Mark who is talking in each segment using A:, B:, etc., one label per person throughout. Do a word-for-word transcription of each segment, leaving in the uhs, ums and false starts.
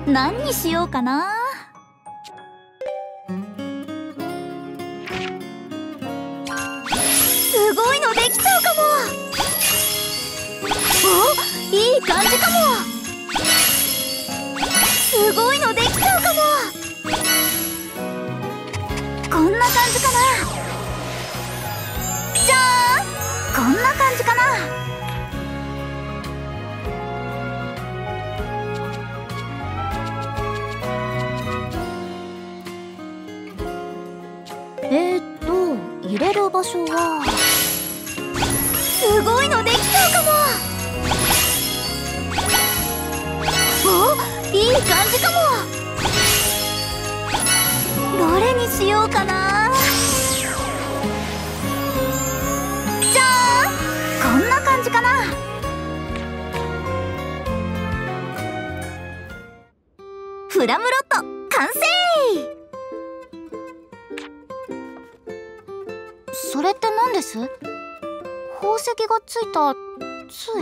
A: 何にしようかな。すごいのできちゃうかも。お、いい感じかも。すごいのできちゃうかも。こんな感じかな。じゃーん、こんな感じかな。えーっと入れる場所はすごいのできちゃうかも。お、いい感じかも。どれにしようかな。じゃーん、こんな感じかな。フラムロット完成。それって何です？宝石がついた杖？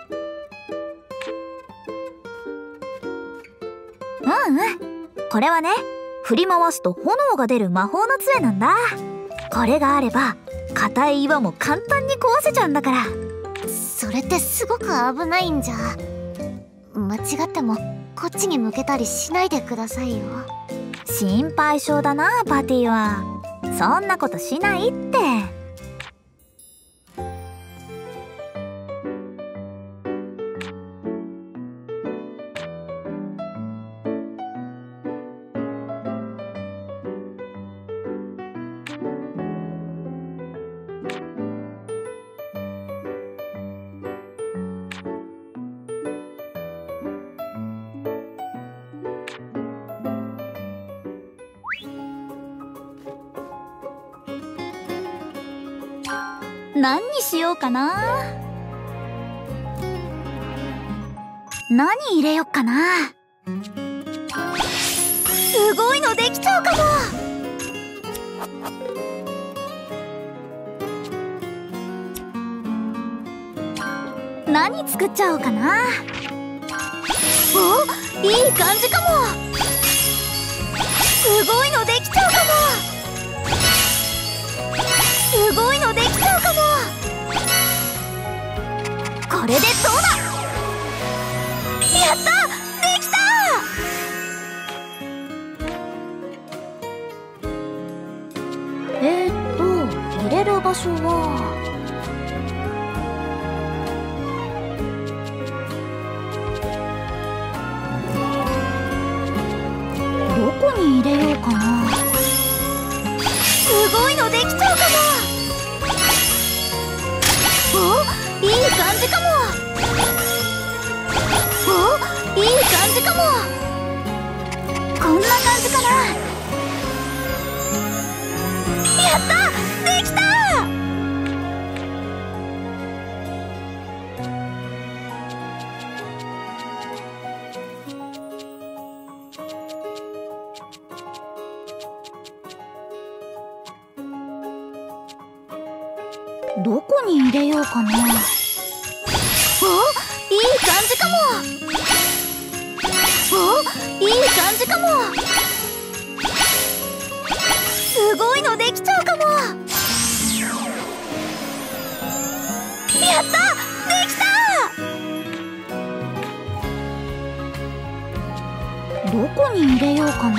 A: うんうん、これはね、振り回すと炎が出る魔法の杖なんだ。これがあれば硬い岩も簡単に壊せちゃうんだから。
B: それってすごく危ないんじゃ。間違ってもこっちに向けたりしないでくださいよ。
A: 心配性だなパティは。そんなことしないって。何にしようかな。何入れよっかな。すごいのできちゃうかも。何作っちゃおうかな。お、いい感じかも。すごいのできちゃうかも。すごいのできちゃうかも。これでどうだ。やった、できた。えーっと入れる場所はどこに入れようかな。すごいのできちゃうかも。お、いい感じかも。お、いい感じかも。こんな感じかな。やった、できた。どこに入れようかな。お、いい感じかも。お、いい感じかも。すごいのできちゃうかも。やった、できた。どこに入れようかな。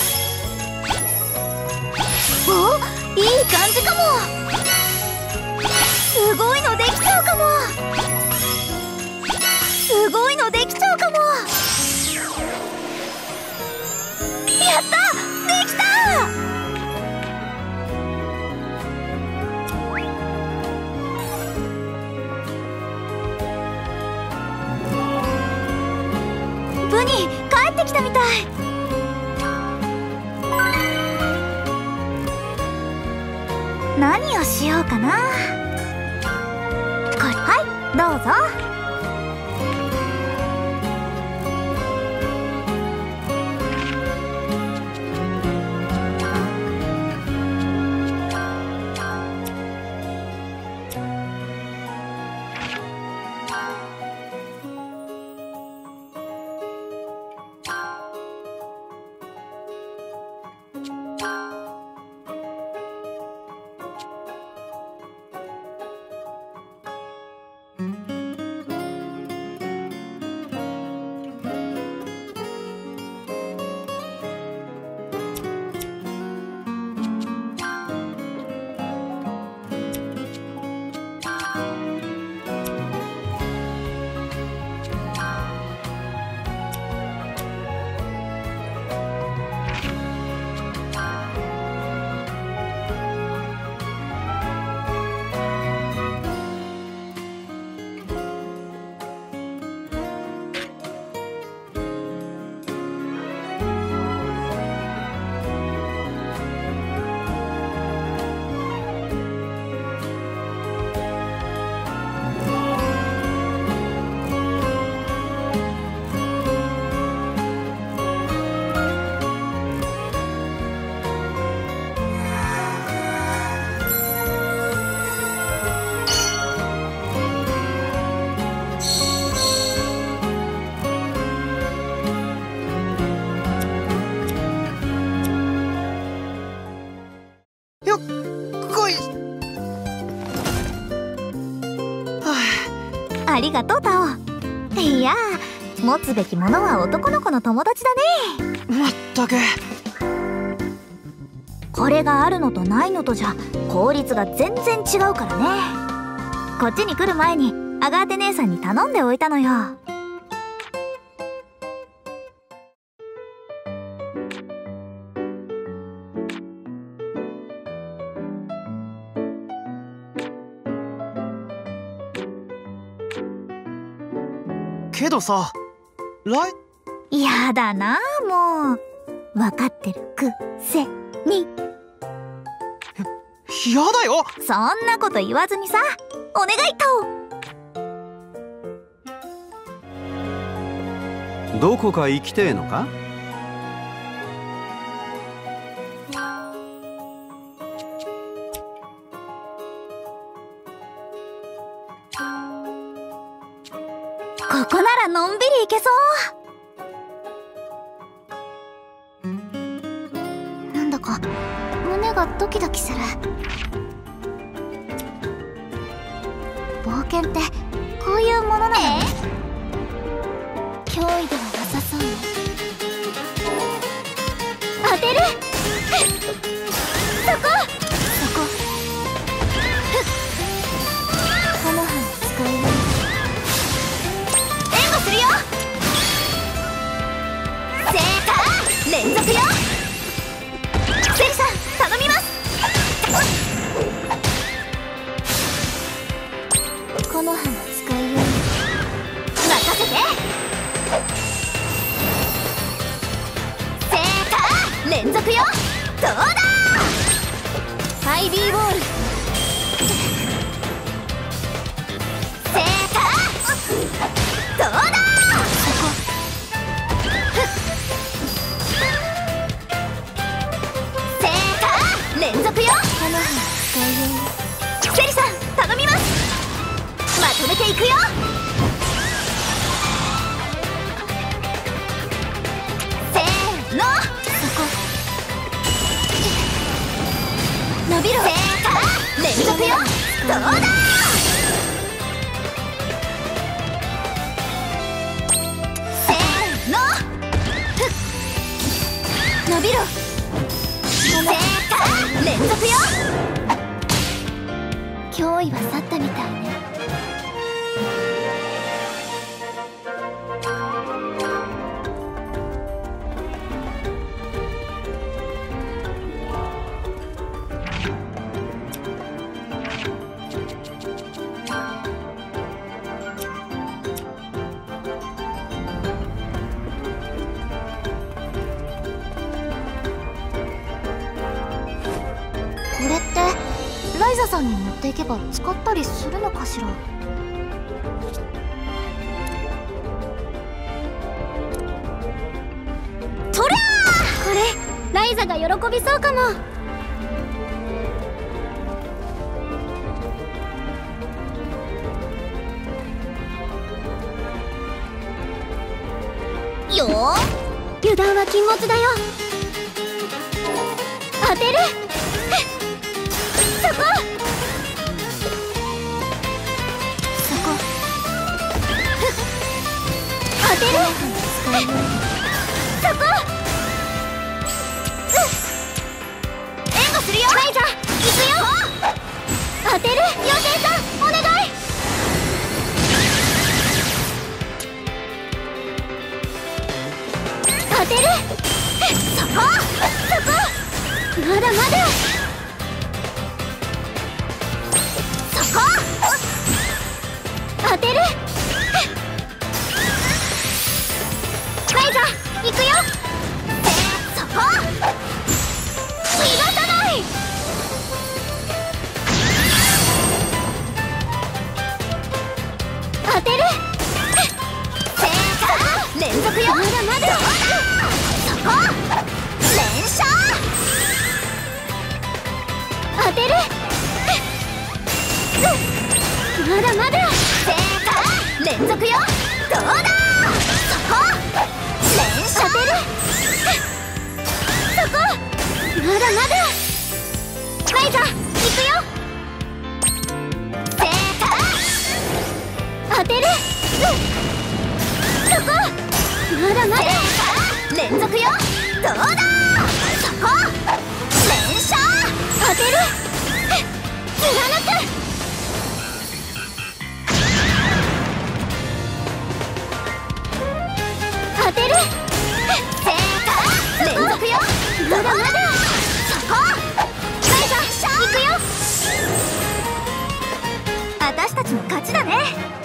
A: お、いい感じかも。すごいのできちゃうかも。すごいのできちゃうかも。やった、できた。ブニ帰ってきたみたい。何をしようかな。はい、どうぞ。 ありがとうタオ。いやー、持つべきものは男の子の友達だね。
C: まったく。
A: これがあるのとないのとじゃ効率が全然違うからね。こっちに来る前にアガーテ姉さんに頼んでおいたのよ。
C: けどさ、ラ
A: イやだなもう。分かってるくせに。
C: やだよ。
A: そんなこと言わずにさ、お願いタ
D: オ。どこか行きてえのか？
A: ここならのんびり行けそう。
B: なんだか胸がドキドキする。冒険ってこういうものなのね。脅威ではなさそうね。当てるそこそここの葉の使いよう。
A: するよ。正解連続よ。セリさん頼みます。
B: この葉の使いよう。
A: 任せて。正解連続よ。どうだ。ハイビーボール。正解どうだ。連続よ。この葉使いよう。セリさん頼みます。まとめていくよ。せーのそこ伸びろ。正解連続よ。どうだ。せーの伸びろ。正解連続よ。
B: 脅威は去ったみたいね。これってライザさんに持っていけば使ったりするのかしら。
A: とりゃ
B: ー、これライザが喜びそうかも。
A: よー。
B: 油断は禁物だよ。当てるそこそこ当てるそこ
A: 援護するよ。
B: ライザ行くよ。当てる妖精さんお願い。当てる
A: そこ
B: そこまだまだ
A: そこ
B: 当てるライザ行くよ。
A: そこ
B: 逃がさない。当てる
A: 正解連続よ。
B: まだまだ
A: そこ連射。
B: 当てるまだまだ
A: 正解連続よ。どうだ。そこ連射。
B: 当てるそこまだまだライザ行くよ。
A: 正解
B: 当当てる。そこ。まだまだ。連続よ。どうだ。そこ。連射。当てる。貫く。当てる。正解。連続よ。まだまだ。そこ。連射。行くよ。
A: 私たちの勝ちだね。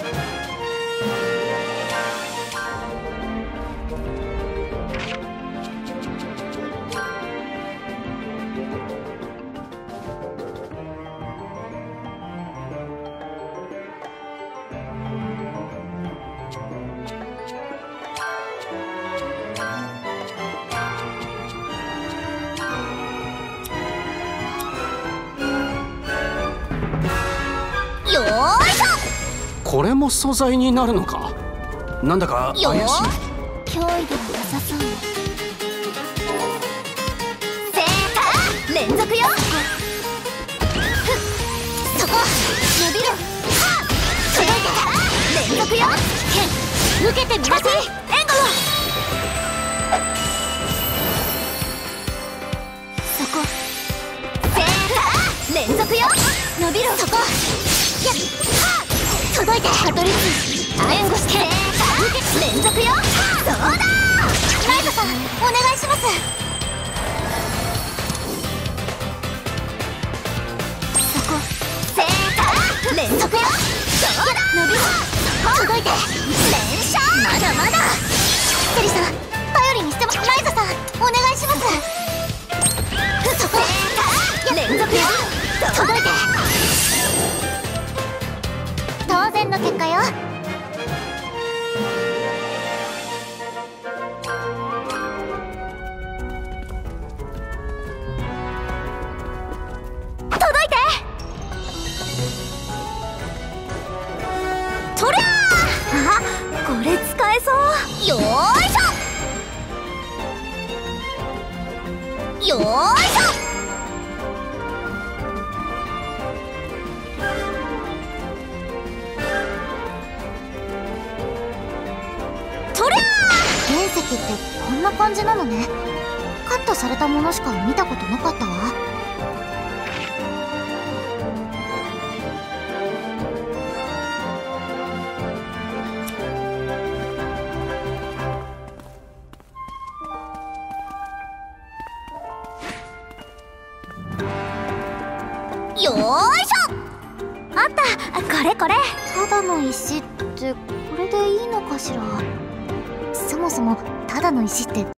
B: よーいしょ。
E: これも素材になるのか。なんだか怪しい。
B: よー。脅威ではなさそう。正解。連続よ。そこ。伸びる。はっ。届いて。連続よ。受けてみなさい。援護。そこ。正解。連続よ。伸びる。そこ。やっ。はっ。届いて。カトリス援護して。連続よ。そうだ。ライトさんお願いします。そこ。正解。連続よ。そうだ。伸びる。届いて。連射。まだまだ。セリさん頼りにしても。ライトさんお願いします。そこ。正解。連続よ。届いて。当然の結果よ。届いて。とりゃー。
A: あ、これ使えそう。
B: よーいしょ。よーいしょ。原石ってこんな感じなのね。カットされたものしか見たことなかったわ。よーいしょ。
A: あった、これこれ。
B: ただの石ってこれでいいのかしら。そもそもただの石って